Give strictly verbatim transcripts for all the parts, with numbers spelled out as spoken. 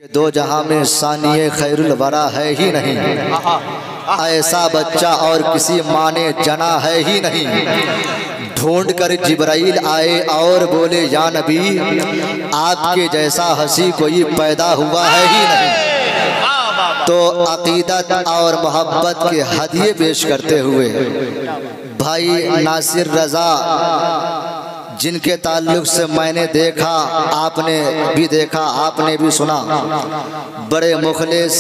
दो जहां में सानिए खैरुल वरा है ही नहीं, ऐसा बच्चा और किसी माँ ने जना है ही नहीं। ढूंढ कर जिब्राइल आए और बोले या नबी आपके जैसा हंसी कोई पैदा हुआ है ही नहीं। तो अकीदत और मोहब्बत के हदिये पेश करते हुए भाई नासिर रजा, जिनके ताल्लुक से मैंने देखा, आपने भी देखा, आपने भी सुना, बड़े मुखलिस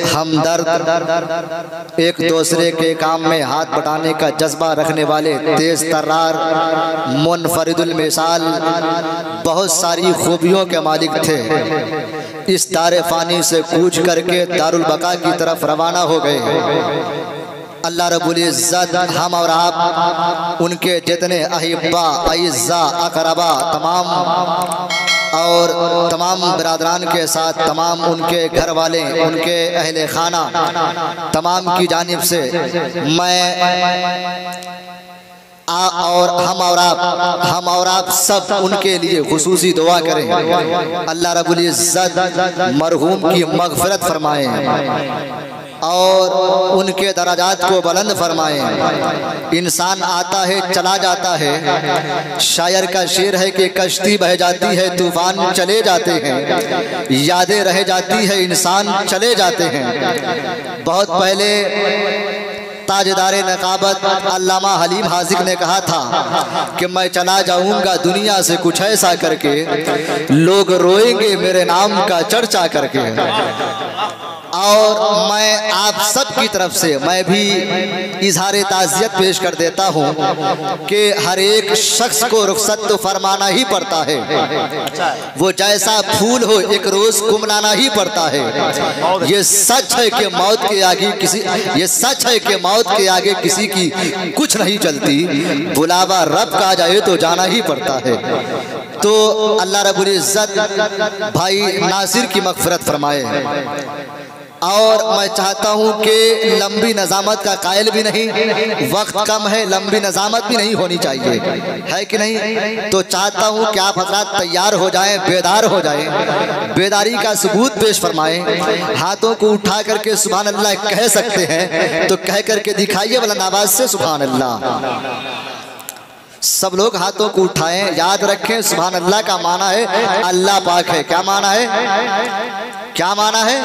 हमदर्द, एक दूसरे के काम में हाथ बटाने का जज्बा रखने वाले, तेज तर्रार, मुनफरिदुल मिसाल, बहुत सारी खूबियों के मालिक थे। इस दारे फानी से कूच करके दारुल बका की तरफ रवाना हो गए। अल्लाह रब्बुल इज़्ज़त हम और आप, उनके जितने अहिब्बा, अइज़्ज़ा, अक़रबा, तमाम और तमाम बिरादरान के साथ तमाम उनके घर वाले, उनके अहले खाना, तमाम की जानिब से मैं आ और हम और आप हम और आप सब उनके लिए खुसूसी दुआ करें। अल्लाह रब्बुल इज़्ज़त मरहूम की मग़फ़िरत फरमाएं और उनके दराजात को बुलंद फरमाएं। इंसान आता है चला जाता है, शायर का शेर है कि कश्ती बह जाती है तूफान चले जाते हैं, यादें रह जाती है इंसान चले जाते हैं। बहुत पहले ताजदारे नकाबत अल्लामा हलीम हाजिक ने कहा था कि मैं चला जाऊंगा दुनिया से कुछ ऐसा करके, लोग रोएंगे मेरे नाम का चर्चा करके। और मैं आप सब की तरफ से मैं भी इजहार ताज़ियत पेश कर देता हूँ कि हर एक शख्स को रुखसत तो फरमाना ही पड़ता है, वो जैसा फूल हो एक रोज कुमलाना ही पड़ता है। ये सच है कि मौत के आगे किसी ये सच है कि मौत के आगे किसी की कुछ नहीं चलती, बुलावा रब का आ जाए तो जाना ही पड़ता है। तो अल्लाह रब्बुल इज़्ज़त भाई नासिर की मग़फ़िरत फरमाए। और मैं चाहता हूं कि लंबी नज़ामत का कायल भी नहीं, वक्त कम है, लंबी नज़ामत भी नहीं होनी चाहिए, है कि नहीं। तो चाहता हूं कि आप हज़रात तैयार हो जाएं, बेदार हो जाएं, बेदारी का सबूत पेश फरमाएं। हाथों को उठा करके सुभान अल्लाह कह सकते हैं तो कह करके दिखाइए बुलंद आवाज से सुभान अल्लाह। सब लोग हाथों को उठाएं, याद रखें सुभान अल्लाह का माना है अल्लाह पाक है। क्या माना है? क्या माना है?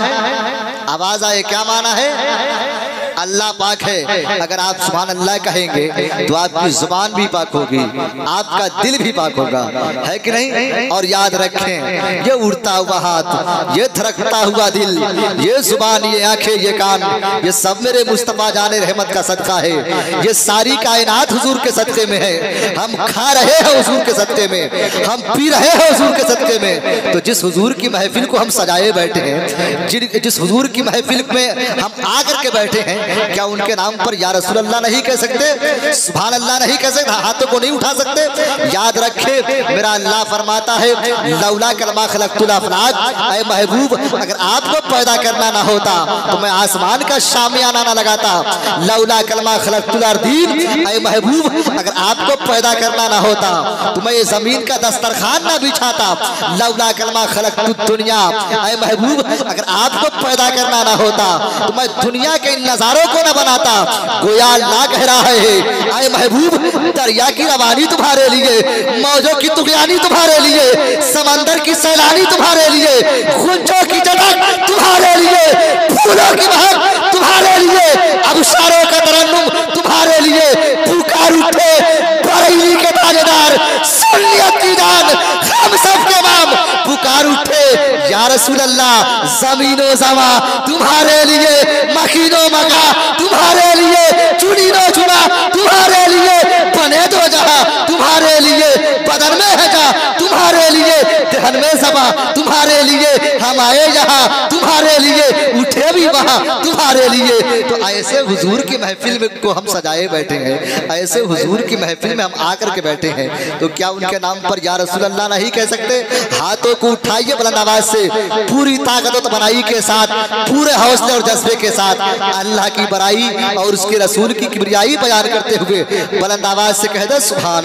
आवाज आए, क्या माना है? अल्लाह पाक है। अगर आप सुभान अल्लाह कहेंगे तो आपकी जुबान भी पाक होगी, आपका दिल भी पाक होगा, है कि नहीं। और याद रखें ये उड़ता हुआ हाथ, ये धड़कता हुआ दिल, ये जुबान, ये आंखें, ये कान, ये सब मेरे मुस्तफा जाने रहमत का सदका है। ये सारी कायनात हुजूर के सदके में है। हम खा रहे हैं हुजूर के सदके में, हम पी रहे हैं हुजूर के सदके में। तो जिस हुजूर की महफिल को हम सजाए बैठे हैं, जिस हुजूर की महफिल में हम आकर के बैठे हैं, क्या उनके नाम पर या रसूल अल्लाह नहीं कह सकते, सुभान अल्लाह नहीं कह सकते, हाथों को नहीं उठा सकते? याद रखे मेरा अल्लाह फरमाता है लौला कलमा खलक़तुल अफ़लाक, ऐ महबूब अगर आपको पैदा करना ना होता तो मैं आसमान का शामियाना ना लगाता। लौला कलमा खलक़तुल अर्दीन, ऐ महबूब अगर आपको पैदा करना ना होता तो मैं ये जमीन का दस्तरखान ना बिछाता। लौला कलमा खलक़तुद दुनिया, ऐ महबूब अगर आपको पैदा करना ना होता तो मैं दुनिया के इन नजारों को न बनाता। गोया अल्लाह कह रहा है आए महबूब दरिया की रवानी तुम्हारे लिए, मौजों की तुगयानी तुम्हारे लिए, समंदर की सैलानी तुम्हारे लिए, गुंजों की झटक तुम्हारे लिए, फूलों की महक तुम्हारे लिए, अबशारों का तरन्नुम तुम्हारे लिए। पुकार उठे बरेली के ताजदार, सुन्नियत की जान, हम सब के इमाम, पुकार उठे या रसूल अल्लाह ज़मीनो ज़मा तुम्हारे लिए, मकीनो मका तुम्हारे लिए, चुनीनो चुना तुम्हारे लिए, बने दो जहां तुम्हारे लिए, बदन में है जा तुम्हारे लिए, दहन में समा तुम्हारे लिए, हम आए यहाँ तुम्हारे लिए, उठे भी वहाँ तुम्हारे लिए। तो ऐसे हुजूर की महफिल में को हम सजाए बैठे हैं, ऐसे हुजूर की महफिल में हम आकर के बैठे हैं, तो क्या उनके नाम पर या रसूल अल्लाह नहीं कह सकते? हाथों को उठाइए बुलंद आवाज से, पूरी ताकत और तमन्नाई के साथ, पूरे हौसले और जज्बे के साथ अल्लाह की बड़ाई और उसके रसूल की किबरियाई बयान करते हुए बुलंद आवाज से कह दे सुभान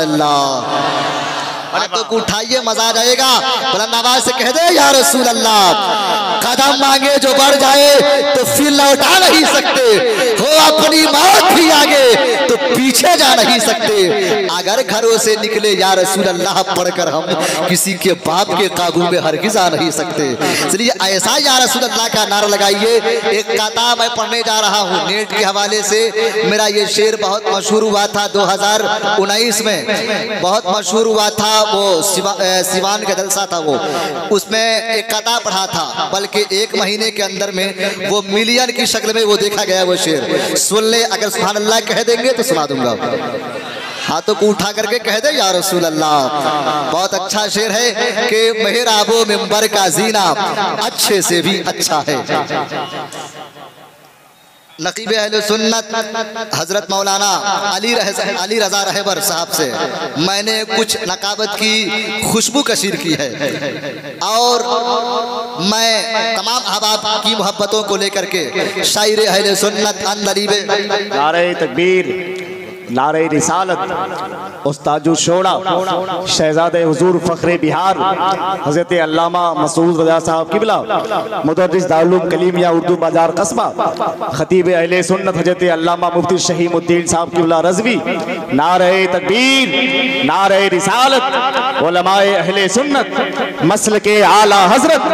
अल्लाह। हाथों को उठाइए, मजा आ जाएगा। बुलंद आवाज से कह दे या रसूल अल्लाह। कदम मांगे जो बढ़ जाए तो फिर लौटा नहीं सकते, हो अपनी मौत भी आगे तो पीछे जा नहीं सकते। अगर घरों से निकले या रसूल अल्लाह पढ़कर हम किसी के बाप के काबू में हरगिज़ आ नहीं सकते। इसलिए ऐसा या रसूल अल्लाह का नारा लगाइए। एक कथा मैं पढ़ने जा रहा हूँ नेट के हवाले से। मेरा ये शेर बहुत मशहूर हुआ था दो हज़ार उन्नीस में, बहुत मशहूर हुआ था। वो सिवा, सिवान का जलसा था, वो उसमें एक कथा पढ़ा था, बल्कि एक महीने के अंदर में वो मिलियन की शक्ल में वो देखा गया वो शेर। सुन ले, अगर सुभान अल्लाह कह देंगे तो सुना दूंगा। हाथों को उठा करके कह दे या रसूल अल्लाह। बहुत अच्छा शेर है कि मेहराबो मिंबर का जीना अच्छे से भी अच्छा है। नकीब अहले सुन्नत हजरत मौलाना अली अली रजा रहबर साहब से मैंने कुछ नकाबत की खुशबू कशीर की है, और मैं तमाम अहबाब की मोहब्बतों को लेकर के शायर अहले सुन्नत अन-नरीबे नारे तकबीर, नारे रिसालत, उस्ताद शोड़ा, शहजादे हुजूर फखरे बिहार हजरत अल्लामा मसूद रजा साहब किबला, मुदर्रिस दारुल कलीमिया उर्दू बाजार कस्बा, खतीब अहले सुन्नत हजरत अल्लामा मुफ्ती शहीमुद्दीन साहब किबला रज़वी, नारे तकबीर, नारे रिसालत, उलमाए अहले सुन्नत, मसलके आला हजरत।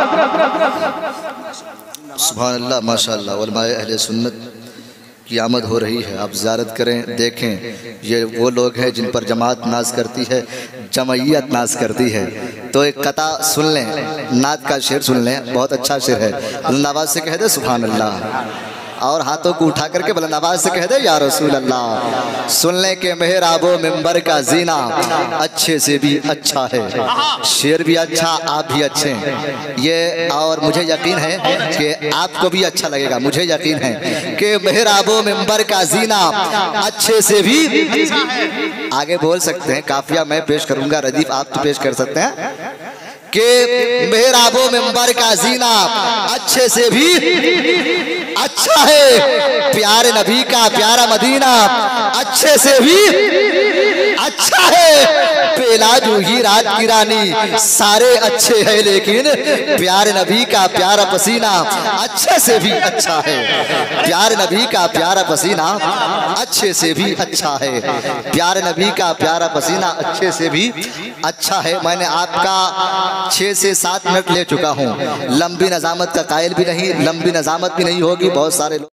सुभान अल्लाह, माशाअल्लाह। उलमाए अहले सुन्नत की आमद हो रही है, आप ज़ियारत करें, देखें। ये वो लोग हैं जिन पर जमात नाज करती है, जमयियत नाज करती है। तो एक कथा सुन लें, नात का शेर सुन लें, बहुत अच्छा शेर है। बुलंद आवाज़ से कह दे सुभान अल्लाह, और हाथों को उठा करके बुलंद आवाज़ से कह दे या रसूल अल्लाह। सुन लें कि मेहराबो मिंबर का जीना अच्छे से भी अच्छा है। शेर भी अच्छा, आप भी अच्छे हैं ये, और मुझे यकीन है कि आपको भी अच्छा लगेगा। मुझे यकीन है कि मेहराबो मिंबर का जीना अच्छे से भी आगे बोल सकते हैं। काफिया मैं पेश करूंगा, रदीफ आप तो पेश कर सकते हैं कि मेहराबो मिंबर का जीना अच्छे से भी अच्छा है। प्यारे नबी का प्यारा मदीना अच्छे से भी अच्छा है। पेला जूही रात की रानी सारे अच्छे हैं, लेकिन प्यारे नबी का प्यारा पसीना अच्छे से भी अच्छा है। प्यारे नबी का प्यारा पसीना अच्छे से भी अच्छा है। प्यारे नबी का प्यारा पसीना अच्छे से भी अच्छा है। मैंने आपका छः से सात मिनट ले चुका हूँ। लंबी नज़ामत का कायल भी नहीं, लंबी नज़ामत भी नहीं होगी। बहुत सारे लोग